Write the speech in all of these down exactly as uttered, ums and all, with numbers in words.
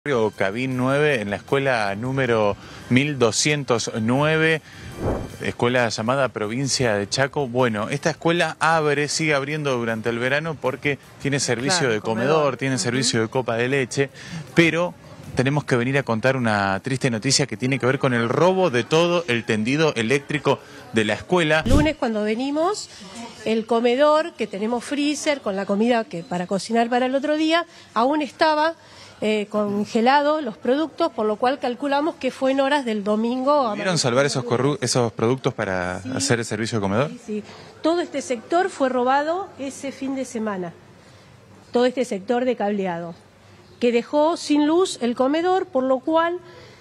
Cabín nueve en la escuela número mil doscientos nueve, escuela llamada Provincia de Chaco. Bueno, esta escuela abre, sigue abriendo durante el verano porque tiene servicio Claro, de comedor, comedor. tiene Uh-huh. servicio de copa de leche, pero tenemos que venir a contar una triste noticia que tiene que ver con el robo de todo el tendido eléctrico de la escuela. El lunes cuando venimos, el comedor, que tenemos freezer con la comida que para cocinar para el otro día, aún estaba eh, congelado los productos, por lo cual calculamos que fue en horas del domingo. ¿Pudieron salvar esos, corru esos productos para sí, hacer el servicio de comedor? Sí, sí. Todo este sector fue robado ese fin de semana, todo este sector de cableado, que dejó sin luz el comedor, por lo cual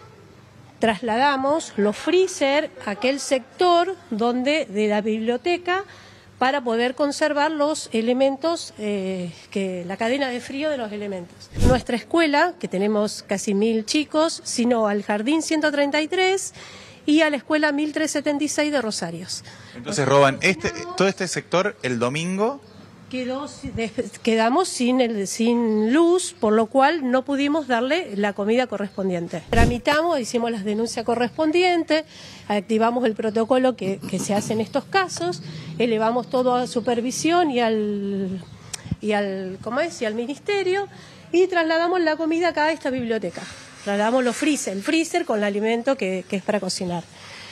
trasladamos los freezer a aquel sector donde de la biblioteca para poder conservar los elementos, eh, que la cadena de frío de los elementos. Nuestra escuela, que tenemos casi mil chicos, sino al Jardín ciento treinta y tres y a la escuela mil trescientos setenta y seis de Rosarios. Entonces roban este, todo este sector el domingo. Quedó, quedamos sin, el, sin luz, por lo cual no pudimos darle la comida correspondiente. Tramitamos, hicimos las denuncias correspondientes, activamos el protocolo que, que se hace en estos casos, elevamos todo a supervisión y al, y al, ¿cómo es? Y al ministerio y trasladamos la comida acá a esta biblioteca. Trasladamos los freezer, el freezer con el alimento que, que es para cocinar.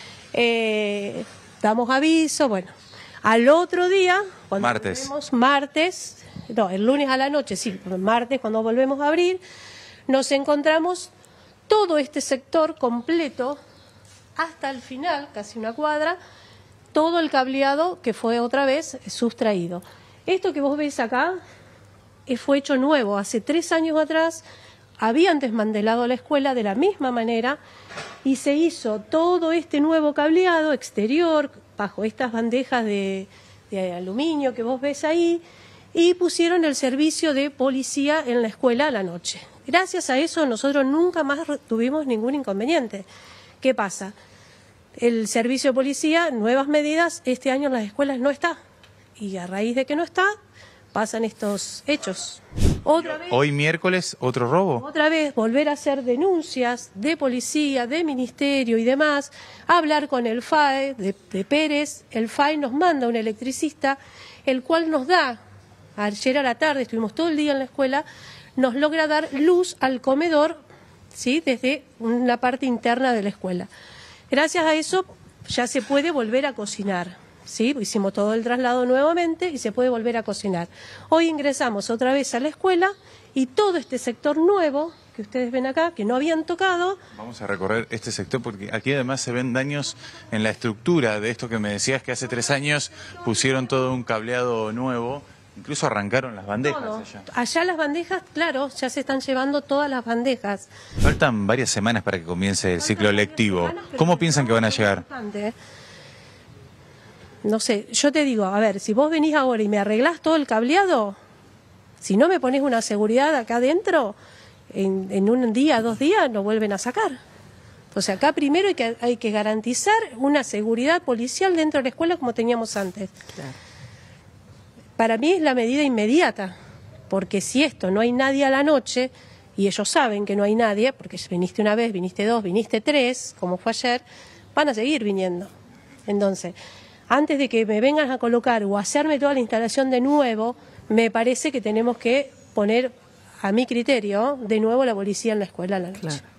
Eh, damos aviso, bueno. Al otro día, cuando martes. volvemos, martes, no, el lunes a la noche, sí, martes cuando volvemos a abrir, nos encontramos todo este sector completo, hasta el final, casi una cuadra, todo el cableado que fue otra vez sustraído. Esto que vos ves acá fue hecho nuevo, hace tres años atrás habían desmantelado la escuela de la misma manera y se hizo todo este nuevo cableado exterior, bajo estas bandejas de, de aluminio que vos ves ahí, y pusieron el servicio de policía en la escuela a la noche. Gracias a eso nosotros nunca más tuvimos ningún inconveniente. ¿Qué pasa? El servicio de policía, nuevas medidas, este año en las escuelas no está, y a raíz de que no está, pasan estos hechos. Otra vez, Hoy miércoles, otro robo. Otra vez volver a hacer denuncias de policía, de ministerio y demás, hablar con el F A E de, de Pérez. El F A E nos manda un electricista, el cual nos da, ayer a la tarde, estuvimos todo el día en la escuela, nos logra dar luz al comedor, ¿sí?, desde una parte interna de la escuela. Gracias a eso ya se puede volver a cocinar. Sí, hicimos todo el traslado nuevamente y se puede volver a cocinar. Hoy ingresamos otra vez a la escuela y todo este sector nuevo que ustedes ven acá, que no habían tocado. Vamos a recorrer este sector porque aquí además se ven daños en la estructura de esto que me decías que hace tres años pusieron todo un cableado nuevo, incluso arrancaron las bandejas Todo. allá. Allá las bandejas, claro, ya se están llevando todas las bandejas. Faltan varias semanas para que comience el ciclo lectivo. Semanas, ¿Cómo piensan que van a llegar? Bastante. No sé, yo te digo, a ver, si vos venís ahora y me arreglás todo el cableado, si no me pones una seguridad acá adentro, en, en un día, dos días, nos vuelven a sacar. Entonces acá primero hay que, hay que garantizar una seguridad policial dentro de la escuela como teníamos antes. Claro. Para mí es la medida inmediata, porque si esto no hay nadie a la noche, y ellos saben que no hay nadie, porque viniste una vez, viniste dos, viniste tres, como fue ayer, van a seguir viniendo. Entonces, antes de que me vengan a colocar o hacerme toda la instalación de nuevo, me parece que tenemos que poner, a mi criterio, de nuevo la policía en la escuela a la noche. Claro.